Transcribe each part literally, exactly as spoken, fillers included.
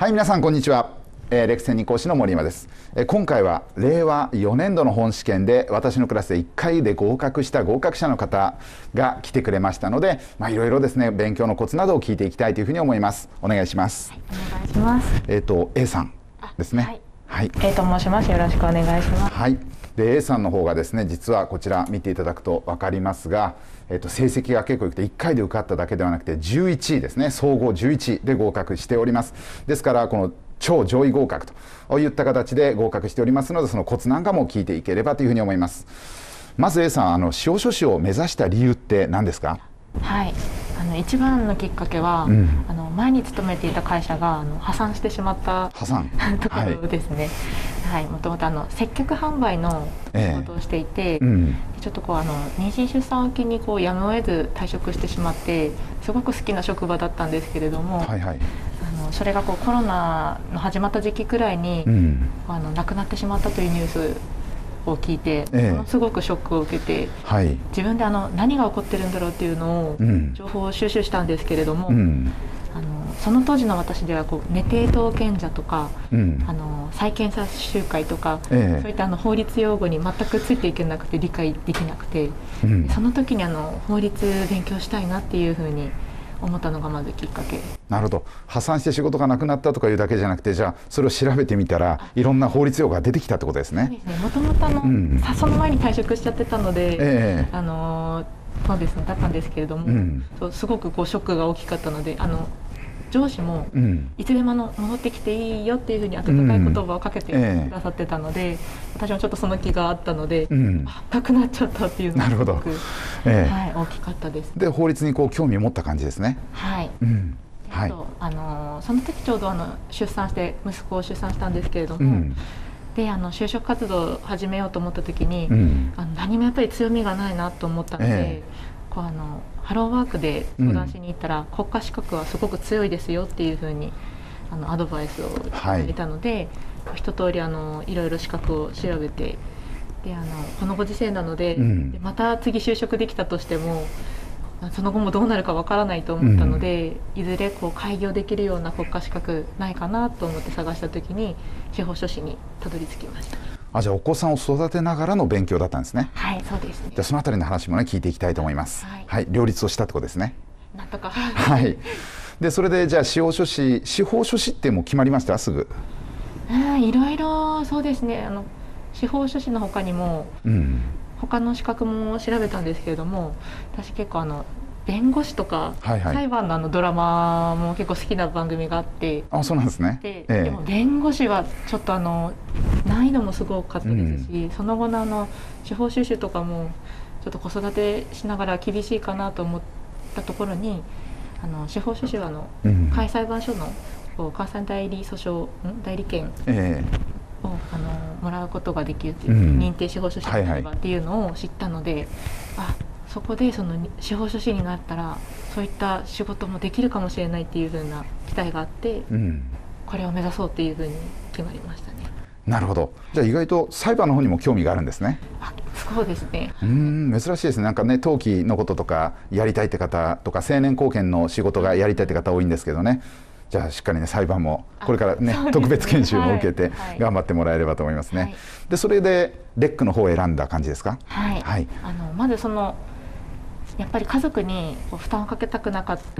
はい、皆さんこんにちは。えー、レクセン二講師の森山です。えー、今回はれいわよねんどの本試験で私のクラスでいっかいで合格した合格者の方が来てくれましたので、まあ、いろいろですね勉強のコツなどを聞いていきたいというふうに思います。お願いします。 はい、お願いします。 えっ、と A さんですね。 はい、はい、A と申します。よろしくお願いします。 はい。で A さんの方がですね、実はこちら見ていただくと分かりますが、えっと、成績が結構良くていっかいで受かっただけではなくてじゅういちいですね、総合じゅういちいで合格しております。ですからこの超上位合格といった形で合格しておりますので、そのコツなんかも聞いていければというふうに思います。まず A さん、あの司法書士を目指した理由って何ですか？ はい、あの一番のきっかけは、うん、あの前に勤めていた会社があの破産してしまった破産ところですね。はい、もともとあの接客販売の仕事をしていて、えーうん、ちょっとこうあの妊娠出産を機にこうやむを得ず退職してしまって、すごく好きな職場だったんですけれども、はいはい、あのそれがこうコロナの始まった時期くらいに、うん、あの亡くなってしまったというニュースを聞いて、ええ、ものすごくショックを受けて、はい、自分であの何が起こってるんだろうっていうのを、うん、情報を収集したんですけれども、うん、あのその当時の私ではこう寝抵当賢者とか、うん、あの再検査集会とか、ええ、そういったあの法律用語に全くついていけなくて理解できなくて、うん、その時にあの法律勉強したいなっていうふうに思ったのがまずきっかけ。 なるほど。破産して仕事がなくなったとかいうだけじゃなくて、じゃあそれを調べてみたらいろんな法律用語が出てきたってことですね。 もともとの、うん、その前に退職しちゃってたので、えー、あのそうですねだったんですけれども、うん、そうすごくこうショックが大きかったので、あの上司も、うん、いつでもの戻ってきていいよっていうふうに温かい言葉をかけてくださってたので、うんえー、私もちょっとその気があったので、うん、なくなっちゃったっていうのがすごく、えーはい、大きかったです。 で法律にこう興味を持った感じですね。 はい、うんはい、あのその時ちょうどあの出産して息子を出産したんですけれども、うん、であの就職活動を始めようと思った時に、うん、あの何もやっぱり強みがないなと思ったので、えー、こうあのハローワークで相談しに行ったら、うん、国家資格はすごく強いですよっていうふうにあのアドバイスをいただいたので、はい、一通りあのいろいろ資格を調べて、であのこのご時世なので、うん、でまた次就職できたとしてもその後もどうなるかわからないと思ったので、うん、いずれこう開業できるような国家資格ないかなと思って探した時に司法書士にたどり着きました。 あ、じゃあお子さんを育てながらの勉強だったんですね。 はい、そうですね。 じゃあそのあたりの話もね聞いていきたいと思います。はい、はい、両立をしたってことですね。 なんとかはい。でそれでじゃあ司法書士司法書士ってもう決まりましたすぐ？ あ、いろいろそうですね。あの司法書士の他にも、うん、他の資格も調べたんですけれども、私結構あの弁護士とか、はいはい、裁判のあのドラマも結構好きな番組があって、 あ、そうなんですね。 で、ええ、でも弁護士はちょっとあの難易度もすごかったですし、うん、その後のあの司法修習とかもちょっと子育てしながら厳しいかなと思ったところに、あの司法修習はあの、うん、海裁判所のこう関西代理訴訟代理権を、ええ、あのもらうことができるっていう、うん、認定司法書士の立場っていうのを知ったので、はいはい、あ、そこでその司法書士になったらそういった仕事もできるかもしれないっていう風な期待があって、うん、これを目指そうっていう風に決まりましたね。 なるほど。じゃあ意外と裁判の方にも興味があるんですね。 あ、そうですね。 うーん、珍しいですね。なんかね、登記のこととかやりたいって方とか成年後見の仕事がやりたいって方多いんですけどね。じゃあしっかりね裁判もこれからね、特別研修も受けて頑張ってもらえればと思いますね。はいはい、でそれでレックの方を選んだ感じですか？ はい。はい、あのまずそのやっぱり家族にこう負担をかけたくなかったし、うん、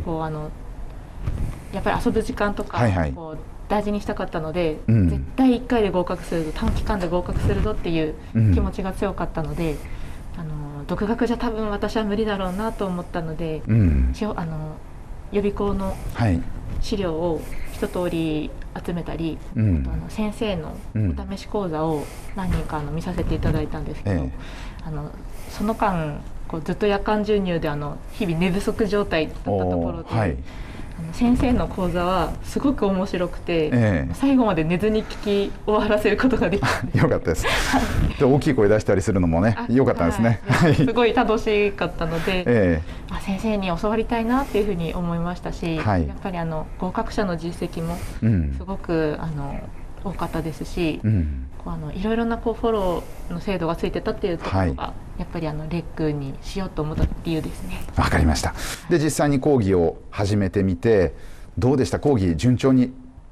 こうあのやっぱり遊ぶ時間とか、はいはい、こう大事にしたかったので、うん、絶対いっかいで合格するぞ、短期間で合格するぞっていう気持ちが強かったので、うん、あの独学じゃ多分私は無理だろうなと思ったので、うん、あの予備校の資料を一通り集めたり、うん、あとあの先生のお試し講座を何人かあの見させていただいたんですけど、ええ、あのその間こうずっと夜間授乳であの日々寝不足状態だったところで、はい、あの先生の講座はすごく面白くて、ええ、最後まで寝ずに聞き終わらせることができてよかったです。で大きい声出したりするのもねよかったですね。 はい、すごい楽しかったので、ええ、あ、先生に教わりたいなっていうふうに思いましたし、はい、やっぱりあの合格者の実績もすごく、うん、あの多かったですし、うん、こうあのいろいろなこうフォローの制度がついてたっていうところが、はい、やっぱりあのレックにしようと思った理由ですね。 わかりました。で実際に講義を始めてみてどうでした？講義順調に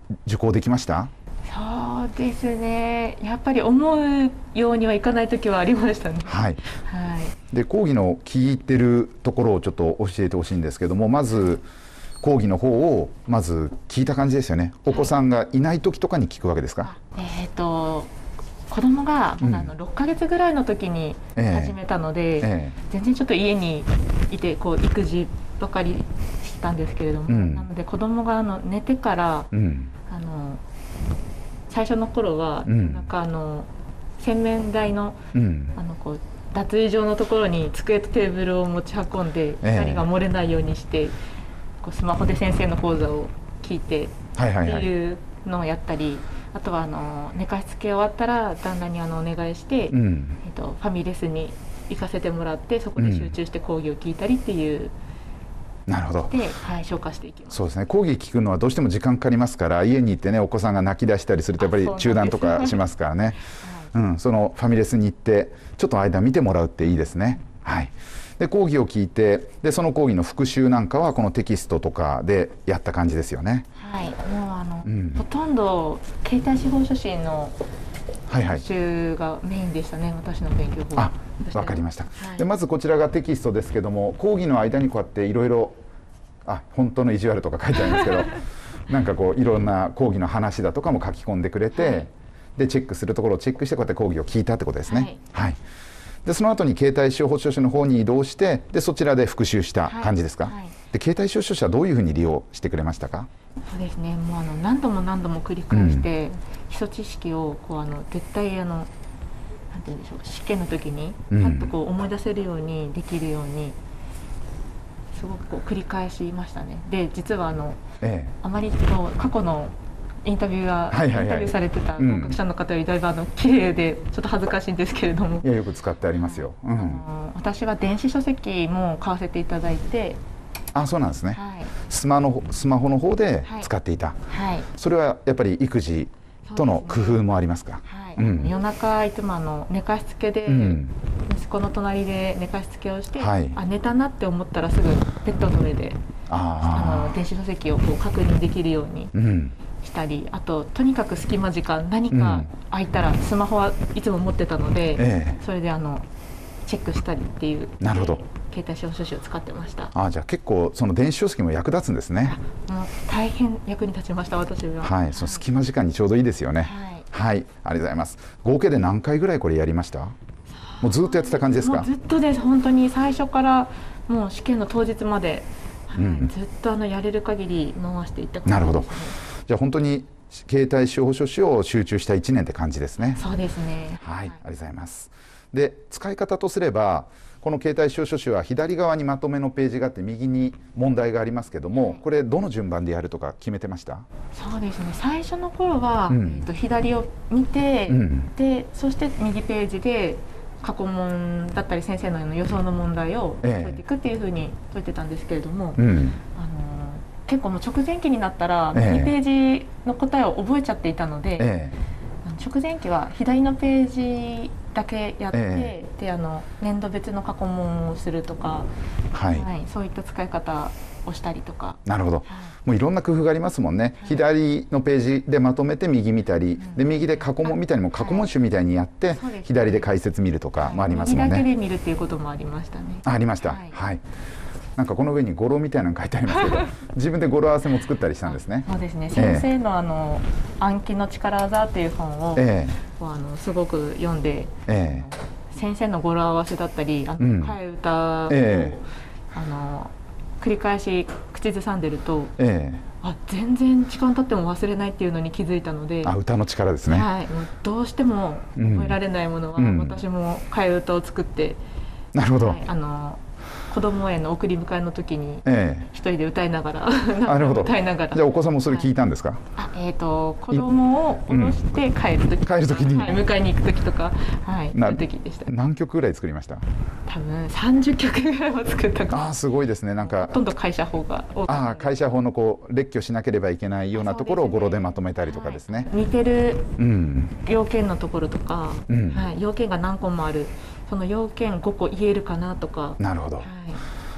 受講できました？ そうですね、やっぱり思うようにはいかない時はありましたね。 はい、 はい、 で講義の聞いてるところをちょっと教えてほしいんですけども、まず講義の方をまず聞いた感じですよね。お子さんがいない時とかに聞くわけですか？ えっと子供がまだあのろっかげつぐらいの時に始めたので、えーえー、全然ちょっと家にいてこう育児ばかりしたんですけれども、うん、なので子供があの寝てから、うん、あの最初の頃は、うん、なんかあの洗面台の、うん、あのこう脱衣場のところに机とテーブルを持ち運んで、えー、光が漏れないようにしてこうスマホで先生の講座を聞いてっていうのをやったり、はいはいはい、あとはあの寝かしつけ終わったら旦那にあのお願いして、うん、えっと、ファミレスに行かせてもらってそこで集中して講義を聞いたりっていう、うんなるほど。 で、はい、消化していきます。 そうですね。講義聞くのはどうしても時間かかりますから、家に行ってねお子さんが泣き出したりするとやっぱり中断とかしますからね。はい、うん、そのファミレスに行ってちょっと間見てもらうっていいですね。はい。で講義を聞いて、でその講義の復習なんかはこのテキストとかでやった感じですよね。 はい。もうあの、うん、ほとんど携帯司法書士の復習がメインでしたね。はいはい、私の勉強法。 あ、わかりました。はい、でまずこちらがテキストですけども、講義の間にこうやっていろいろあ本当の意地悪とか書いてありますけどなんかこういろんな講義の話だとかも書き込んでくれて、はい、でチェックするところをチェックしてこうやって講義を聞いたってことですね。はい、はい、でその後に携帯司法書士の方に移動してでそちらで復習した感じですか？はいはい、で携帯司法書士はどういうふうに利用してくれましたか？ そうですね、もうあの何度も何度も繰り返して、うん、基礎知識をこうあの絶対あのなんて言うんでしょう、試験の時にパッとこう思い出せるようにできるように、すごくこう繰り返しましたね。で実はあの、ええ、あまりこう過去のインタビューが、はいはいはい、インタビューされてた合格者の方よりだいぶあの綺麗でちょっと恥ずかしいんですけれども、 いやよく使ってありますよ。うん、あの私は電子書籍も買わせていただいて。 あ、そうなんですね。はい、スマのスマホの方で使っていた。はいはい、それはやっぱり育児との工夫もありますか？ はい、うん、夜中いつもあの寝かしつけで、うん、息子の隣で寝かしつけをして、はい、あ寝たなって思ったらすぐベッドの上であの電子書籍をこう確認できるようにしたり、うん、あととにかく隙間時間何か空いたら、うん、スマホはいつも持ってたので、ええ、それであのチェックしたりっていう。 なるほど。 携帯司法書士を使ってました。 あ、じゃあ結構その電子書籍も役立つんですね。 もう大変役に立ちました私は。 はい、その隙間時間にちょうどいいですよね。はい、はい、ありがとうございます。合計で何回ぐらいこれやりました？もうずっとやってた感じですか？ もうずっとです。本当に最初からもう試験の当日まで、はい、うん、ずっとあのやれる限り回していった感じですね。 なるほど。じゃあ本当に携帯司法書士を集中したいちねんって感じですね。 そうですね。 はい、はい、ありがとうございます。で使い方とすれば。この携帯司法書士は左側にまとめのページがあって右に問題がありますけども、これどの順番でやるとか決めてました？ そうですね、最初の頃は、うん、えーと左を見て、うん、でそして右ページで過去問だったり先生の予想の問題を解いていくっていうふうに解いてたんですけれども、えーうん、あの結構もう直前期になったら右ページの答えを覚えちゃっていたので、えー、直前期は左のページだけやって、えー、であの年度別の過去問をするとか、はいはい、そういった使い方をしたりとか。 なるほど、はい、もういろんな工夫がありますもんね、はい、左のページでまとめて右見たり、うん、で右で過去問みたいにも過去問集みたいにやって、はい、左で解説見るとかもありますもんね。 右だけで見るっていうこともありましたね。 あ、ありました。はい、はい、なんかこの上に語呂みたいなの書いてありますけど自分で語呂合わせも作ったりしたんですね。 そうですね、先生のあの暗記の力技っていう本を、えー、あのすごく読んで、えー、先生の語呂合わせだったりあの、うん、替え歌を、えー、あの繰り返し口ずさんでると、えー、あ全然時間経っても忘れないっていうのに気づいたので。 あ、歌の力ですね。 はい、もうどうしても覚えられないものは、うん、私も替え歌を作って、 なるほど、 はい、あの子ども園の送り迎えの時に一人で歌いながら、 ええ、なるほど。 歌いながら。 じゃあお子さんもそれ聞いたんですか？ はい、あ、えっ、ー、と子供を降ろして帰る時、 うん、帰る時に、 はい、迎えに行く時とか、はい、そういう時でした。 何曲ぐらい作りました？ 多分さんじゅっきょくぐらいは作ったかも。 あ、すごいですね。なんかほとんど会社法が多かった。 あ、会社法のこう列挙しなければいけないようなところを語呂でまとめたりとかですね。 はい、似てる要件のところとか、うん、はい、要件が何個もある。その要件ごこ言えるかなとか。 なるほど。はい、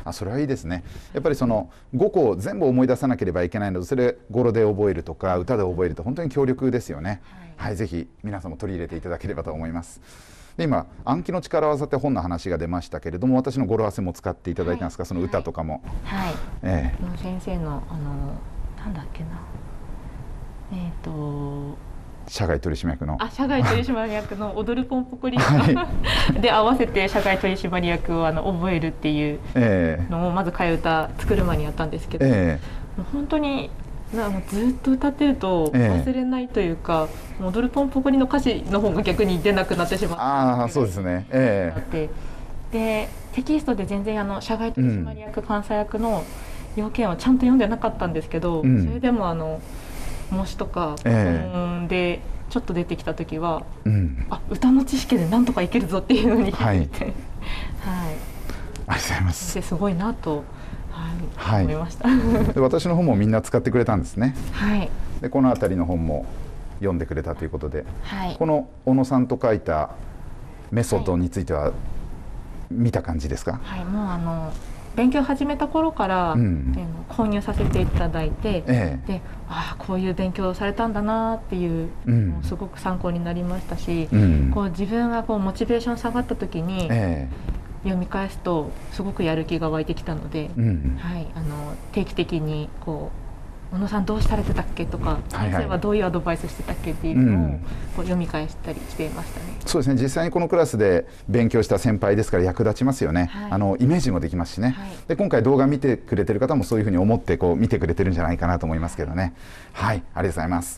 あ、それはいいですね。やっぱりそのごこ全部思い出さなければいけないので、それ語呂で覚えるとか歌で覚えると本当に強力ですよね。はい、はい、ぜひ皆さんも取り入れていただければと思います。で今暗記の力技って本の話が出ましたけれども、私の語呂合わせも使っていただいたんですが、はい、その歌とかも。 はい。 ええ、 の先生のあのなんだっけな。えっ、ー、と。 社外取締役の。 あ、社外取締役の踊るポンポコリンで合わせて社外取締役をあの覚えるっていうのをまず替え歌作る前にやったんですけど、えー、もう本当になずっと歌ってると忘れないというか、えー、踊るポンポコリンの歌詞の方が逆に出なくなってしまった。 ああ、そうですね。えー、でテキストで全然あの社外取締役監査役の要件をちゃんと読んでなかったんですけど、うん、それでもあの模試とかパソコンでちょっと出てきた時は、えーうん、あ、歌の知識でなんとかいけるぞっていうのに気づいて、はい、はい、 ありがとうございます。 すごいなと、はい、思いました。 で私の本もみんな使ってくれたんですね。 はい、 でこの辺りの本も読んでくれたということで、 はい、 この小野さんと書いたメソッドについては見た感じですか？ はい、もうあの勉強始めた頃から、うん、購入させていただいて、ええ、で、ああこういう勉強をされたんだなっていう、うん、すごく参考になりましたし、うん、こう自分がこうモチベーション下がった時に、ええ、読み返すとすごくやる気が湧いてきたので、うん、はい、あの定期的にこう小野さんどうされてたっけとか、先生はどういうアドバイスしてたっけっていうのをこう読み返したりしていましたね。 うん、そうですね。実際にこのクラスで勉強した先輩ですから役立ちますよね。はい、あのイメージもできますしね。はい、で今回動画見てくれてる方もそういうふうに思ってこう見てくれてるんじゃないかなと思いますけどね。はい、ありがとうございます。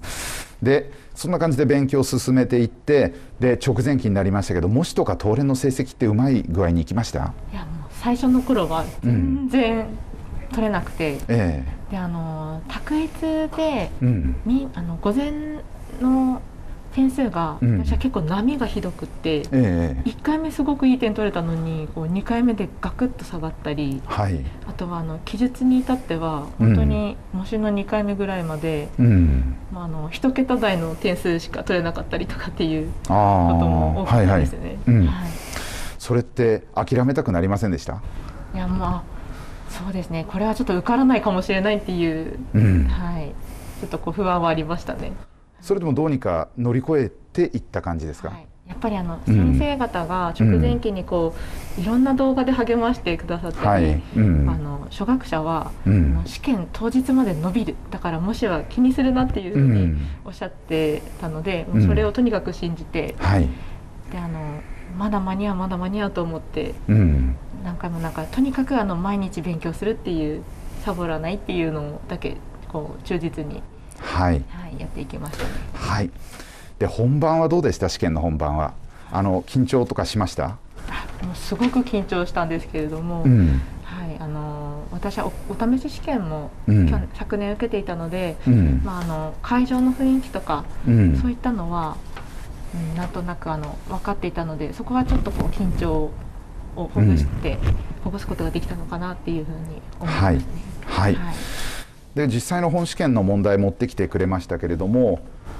でそんな感じで勉強を進めていって、で直前期になりましたけど、模試とか答練の成績ってうまい具合にいきました？ いやもう最初の頃は全然、うん取れなくて、 ええ、 であの択一で、うん、みあの午前の点数が、うん、私は結構波がひどくって、ええ、いっかいめすごくいい点取れたのにこうにかいめでガクッと下がったり、はい、あとはあの記述に至っては本当に模試のにかいめぐらいまで、うん、まあ、あの一桁台の点数しか取れなかったりとかっていうことも多くてですね。 それって諦めたくなりませんでした？ いやまあそうですね、これはちょっと受からないかもしれないっていう、うん、はい、ちょっとこう不安はありましたね。 それでもどうにか乗り越えていった感じですか？はい、 やっぱりあの先生方が直前期にこう、うん、いろんな動画で励ましてくださって、はい、うん、あの初学者は、うん、試験当日まで伸びる、だからもしは気にするなっていうふうにおっしゃってたので、うん、もうそれをとにかく信じて、はい、であのまだ間に合うまだ間に合うと思って、うん、何回もなんかとにかくあの毎日勉強するっていうサボらないっていうのだけこう忠実に、 はいはい、やっていきましたね。 はい。で本番はどうでした？試験の本番はあの緊張とかしました？ あ、もうすごく緊張したんですけれども、うん、はい、あの私は お, お試し試験も、うん、昨年受けていたので、うん、まあ、あの会場の雰囲気とか、うん、そういったのは、うん、なんとなくあの分かっていたので、そこはちょっとこう緊張をほぐして、うん、ほぐすことができたのかなっていうふうに思いますね。はい、 はいはい、で実際の本試験の問題持ってきてくれましたけれども、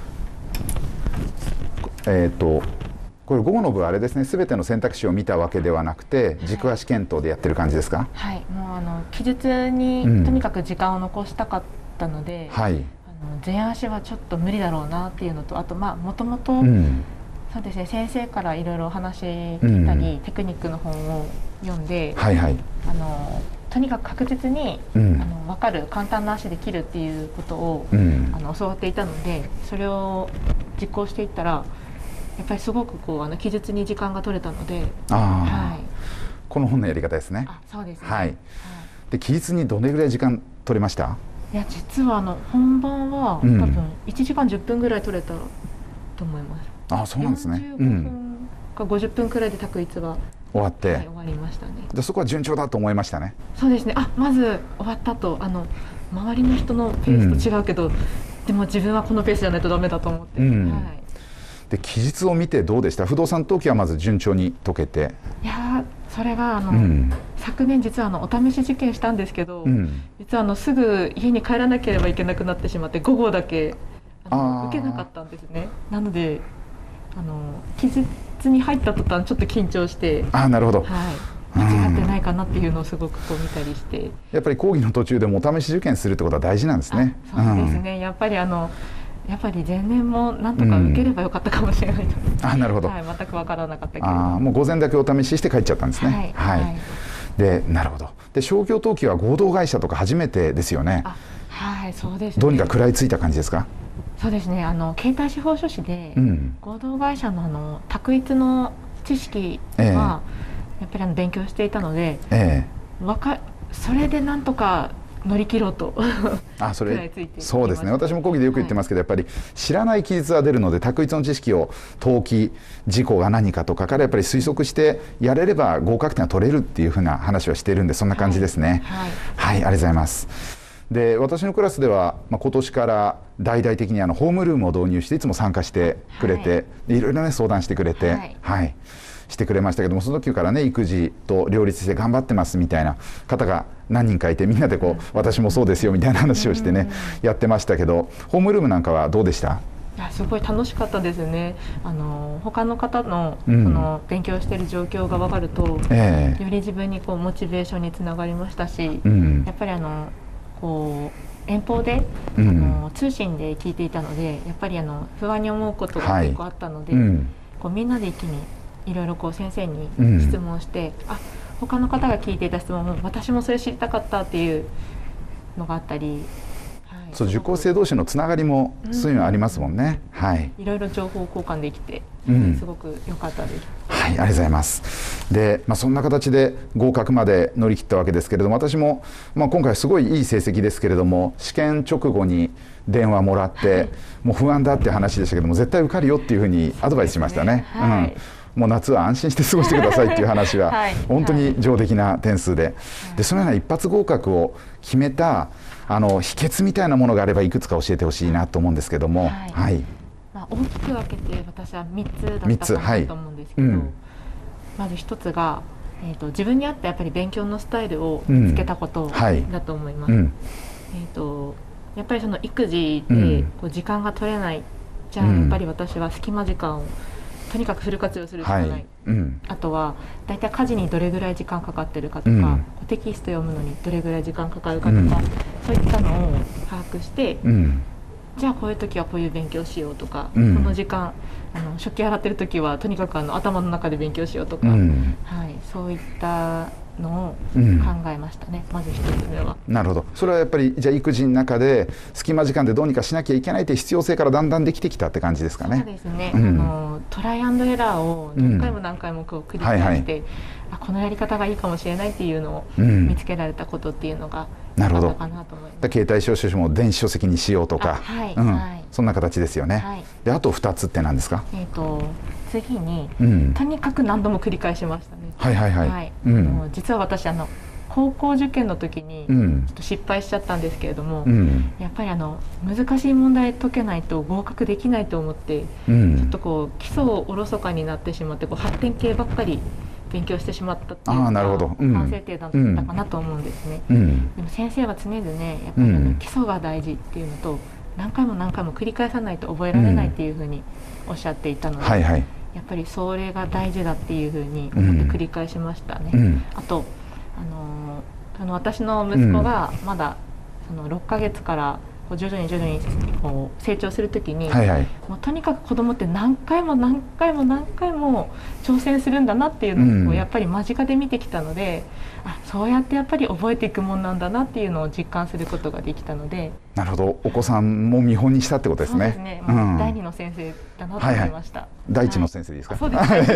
えーとこれ午後の部あれですね、すべての選択肢を見たわけではなくて軸足検討でやってる感じですか？ はい、もうあの記述にとにかく時間を残したかったので、うん、はい、あの前足はちょっと無理だろうなっていうのと、あとまあもともとそうですね、先生からいろいろ話聞いたり、うん、テクニックの本を読んで、はいはい、あのとにかく確実に、うん、あの分かる簡単な足で切るっていうことを、うん、あの教わっていたので、それを実行していったらやっぱりすごくこうあの記述に時間が取れたので、 あ、はい、この本のやり方ですね。 あ、そうですね。 はい。はい、で記述にどれぐらい時間取れました？ いや実はあの本番は、うん、多分いちじかんじゅっぷんぐらい取れたと思います。 あ、そうなんですね。 よんじゅうごふんかごじゅっぷんくらいで択一は終わって、 はい、終わりましたね。 でそこは順調だと思いましたね。 そうですね。あ、まず終わったと、あの周りの人のペースと違うけど、うん、でも自分はこのペースじゃないとダメだと思って。うん、はい。 で記述を見てどうでした？不動産登記はまず順調に解けて。 いやそれがあの、うん、昨年実はあのお試し受験したんですけど、うん、実はあのすぐ家に帰らなければいけなくなってしまってご号だけあの受けなかったんですね。なのであの記述に入った途端ちょっと緊張して。 あ、なるほど。 はい、 間違ってないかなっていうのをすごくこう見たりして、 やっぱり講義の途中でもお試し受験するってことは大事なんですね。 そうですね、うん、やっぱりあのやっぱり前年もなんとか受ければよかったかもしれないと、 うん、あ、なるほど、 はい、全く分からなかったけど、 あ、もう午前だけお試しして帰っちゃったんですね。はい、はい、で、なるほど。で、商業登記は合同会社とか初めてですよね。 あ、はい、そうですね。 どうにか食らいついた感じですか？ そうですね、あの携帯司法書士で、うん、合同会社のあの択一の知識は、えー、やっぱりあの勉強していたので、えー、わかそれでなんとか乗り切ろうとあ、それそうですね、私も講義でよく言ってますけど、はい、やっぱり知らない記述は出るので、択一の知識を登記事項が何かとかからやっぱり推測してやれれば合格点は取れるっていうふうな話はしているんで、そんな感じですね。はい、はいはい、ありがとうございます。で、私のクラスでは、まあ、今年から大々的にあのホームルームを導入していつも参加してくれて、はい、でいろいろね相談してくれて、はい、はい、してくれましたけども、その時からね育児と両立して頑張ってますみたいな方が何人かいて、みんなでこう私もそうですよみたいな話をしてねやってましたけど、ホームルームなんかはどうでした？ いや、すごい楽しかったですね。あの他の方の、うん、その勉強している状況が分かると、えー、より自分にこうモチベーションにつながりましたし、うん、やっぱりあのこう遠方で、うん、あの通信で聞いていたので、やっぱりあの不安に思うことが結構あったので、はい、うん、こうみんなで一気にいろいろこう先生に質問して、うん、あ、他の方が聞いていた質問も私もそれ知りたかったっていうのがあったり、 はい、そう、受講生同士のつながりもそういうのありますもんね。うん、はい、 いろいろ情報交換できて、うん、すごく良かったです。 はい、ありがとうございます。で、まあ、そんな形で合格まで乗り切ったわけですけれども、私も、まあ、今回すごいいい成績ですけれども、試験直後に電話もらって、はい、もう不安だって話でしたけども、絶対受かるよっていうふうにアドバイスしましたね。はい、うん、もう夏は安心して過ごしてくださいっていう話は本当に上出来な点数で、でそのような一発合格を決めたあの秘訣みたいなものがあればいくつか教えてほしいなと思うんですけども。はい、はい、 まあ、大きく分けて私はみっつだったかなと思うんですけど、はい、うん、まずひとつが、えーと、自分に合ったやっぱり勉強のスタイルを見つけたことだと思います。うん、はい、えーと、やっぱりその育児でこう時間が取れない、うん、じゃあやっぱり私は隙間時間をとにかくフル活用するしかない、はい、うん、あとはだいたい家事にどれぐらい時間かかってるかとか、うん、テキスト読むのにどれぐらい時間かかるかとか、うん、そういったのを把握して、うん、じゃあこういう時はこういう勉強しようとか、うん、この時間あの食器洗ってる時はとにかくあの頭の中で勉強しようとか、うん、はい、そういったのを考えましたね、うん、まず一つ目は。 なるほど。それはやっぱりじゃあ育児の中で隙間時間でどうにかしなきゃいけないという必要性からだんだんできてきたって感じですかね。 そうですね、うん、あのトライアンドエラーを何回も何回もこう繰り返して、うん、はいはい、あ、このやり方がいいかもしれないっていうのを見つけられたことっていうのがあったかなと思います。 携帯書書も電子書籍にしようとか、はい、うん、はい、そんな形ですよね。はい、であとふたつって何ですか？ えーと次に、うん、とにかく何度も繰り返しましたね。 はいはいはい、はい、うん、 あの実は私あの高校受験の時にちょっと失敗しちゃったんですけれども、うん、やっぱりあの難しい問題解けないと合格できないと思って、うん、ちょっとこう基礎をおろそかになってしまってこう発展系ばっかり勉強してしまったっていうのが反省点だったかなと思うんですね。うん、でも先生は常々ね、やっぱりあの基礎が大事っていうのと何回も何回も繰り返さないと覚えられないっていうふうにおっしゃっていたので、はいはい、やっぱりそれが大事だっていうふうに思って繰り返しましたね。うん、あと、あのー、あの私の息子がまだそのろっかげつからこう徐々に徐々にこう成長するときに、はいはい、もうとにかく子供って何回も何回も何回も挑戦するんだなっていうのをやっぱり間近で見てきたので、うん、あ、そうやってやっぱり覚えていくもんなんだなっていうのを実感することができたので。 なるほど、お子さんも見本にしたってことですね。 そうですね、まあ、うん、だいにの先生だなと思いました。はいはい、 だいいちの先生ですか？ はい、そうですはい、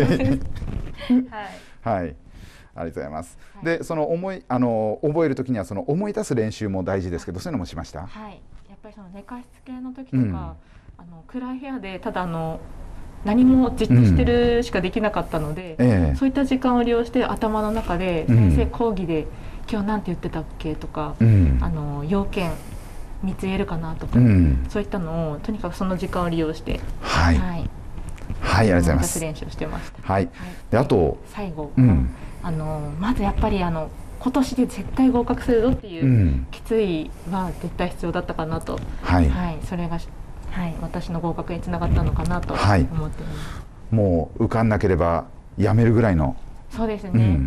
はい、ありがとうございます。はい、でその思いあの覚えるときにはその思い出す練習も大事ですけど、そういうのもしました？ はい、やっぱりその寝かしつけの時とか、うん、あの暗い部屋でただあの何もじっとしてるしかできなかったので、うん、ええ、そういった時間を利用して頭の中で先生講義で、うん、今日なんて言ってたっけとか、うん、あの要件みっつ言えるかなとか、うん、そういったのをとにかくその時間を利用して、 はい、はい、はい、ありがとうございます。 練習してました。 はい。はい、であと最後、うん、あのまずやっぱりあの今年で絶対合格するぞっていう決意は絶対必要だったかなと、はい、はい、それが、はい、私の合格につながったのかなと思っています。はい、 もう受かんなければやめるぐらいの。 そうですね。うん、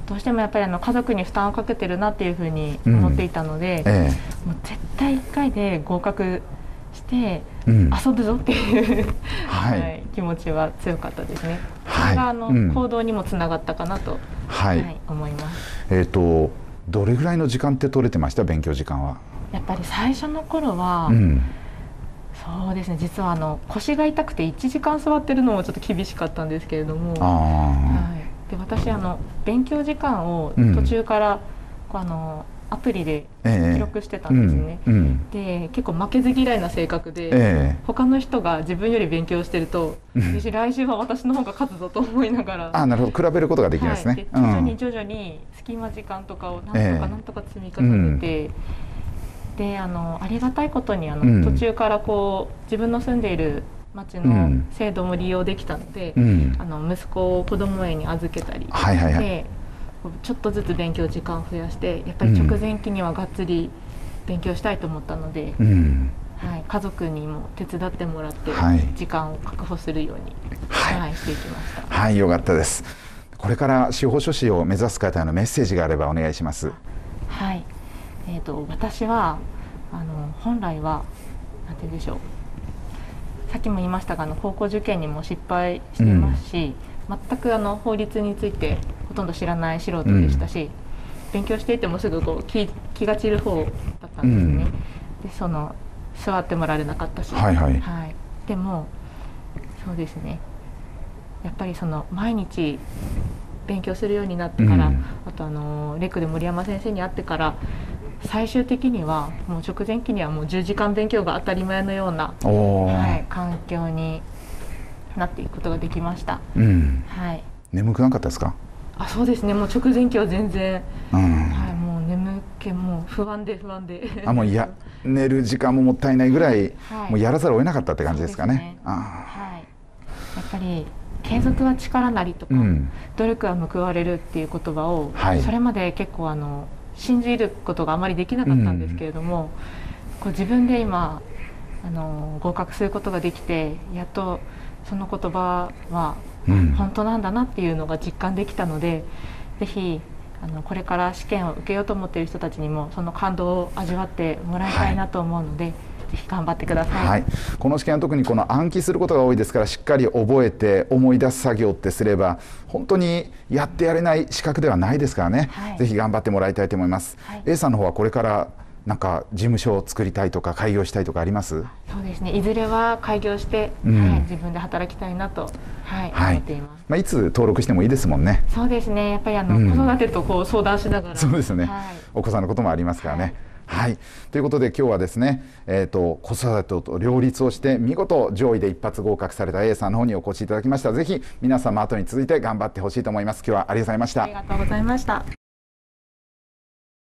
どうしてもやっぱりあの家族に負担をかけてるなっていうふうに思っていたので、うんええ、もう絶対いっかいで合格して遊ぶぞっていう、うんはい、気持ちは強かったですね。それがあの、はい、行動にもつながったかなと、はいはい、思います。 えーと、どれぐらいの時間って取れてました？勉強時間は。 やっぱり最初の頃は、うん、そうですね、実はあの腰が痛くていちじかん座ってるのもちょっと厳しかったんですけれども、はい、で私あの勉強時間を途中から、うん、あのアプリで記録してたんですね、ええうん、で結構負けず嫌いな性格で、え、他の人が自分より勉強してると、うん、来週は私の方が勝つぞと思いながら、 あ、なるほど、比べることができますね、 はい、で徐々に徐々に隙間時間とかをなんとかなんとか積み重ねて、うんであのありがたいことにあの、うん、途中からこう自分の住んでいる町の制度も利用できたので、うん、あの息子を子ども園に預けたり、はいはいはい、でちょっとずつ勉強時間を増やしてやっぱり直前期にはがっつり勉強したいと思ったので、うんはい、家族にも手伝ってもらって時間を確保するように、はいはい、していきました。 はい、よかったです。これから司法書士を目指す方へのメッセージがあればお願いします。 はい、えーと、私はあの本来は何て言うんでしょう、さっきも言いましたがあの高校受験にも失敗していますし、うん、全くあの法律についてほとんど知らない素人でしたし、うん、勉強していてもすぐこう 気, 気が散る方だったんですね、うん、でその座ってもらえなかったし、はいはいはい、でもそうですね、やっぱりその毎日勉強するようになってから、うん、あとあのレクで森山先生に会ってから最終的にはもう直前期にはもうじゅうじかん勉強が当たり前のような、はい、環境になっていくことができました、うんはい、 眠くなかったですか？ あ、そうですね、もう直前期は全然、うんはい、もう眠気もう不安で不安であ、もういや寝る時間ももったいないぐらい、はい、もうやらざるを得なかったって感じですかね。そうですね、あ、はい、 やっぱり継続は力なりとか、うん、努力は報われるっていう言葉を、はい、それまで結構あの信じることがあまりできなかったんですけれども、うん、こう自分で今あの合格することができてやっとその言葉は、うん、本当なんだなっていうのが実感できたので、ぜひあのこれから試験を受けようと思っている人たちにもその感動を味わってもらいたいなと思うので、はい、ぜひ頑張ってください、はい、 この試験は特にこの暗記することが多いですから、しっかり覚えて思い出す作業ってすれば本当にやってやれない資格ではないですからね、はい、ぜひ頑張ってもらいたいと思います、はい、A さんの方はこれからなんか事務所を作りたいとか開業したいとかあります？ そうですね、いずれは開業して、うんはい、自分で働きたいなと、はいはい、思っています。 まあ、いつ登録してもいいですもんね。 そうですね、やっぱりあの、うん、子育てとこう相談しながら、 そうですね、はい、お子さんのこともありますからね、はい、はい、ということで今日はですね、えーと、子育てと両立をして見事上位で一発合格された A さんの方にお越しいただきました。ぜひ皆様後に続いて頑張ってほしいと思います。今日はありがとうございました。 ありがとうございました。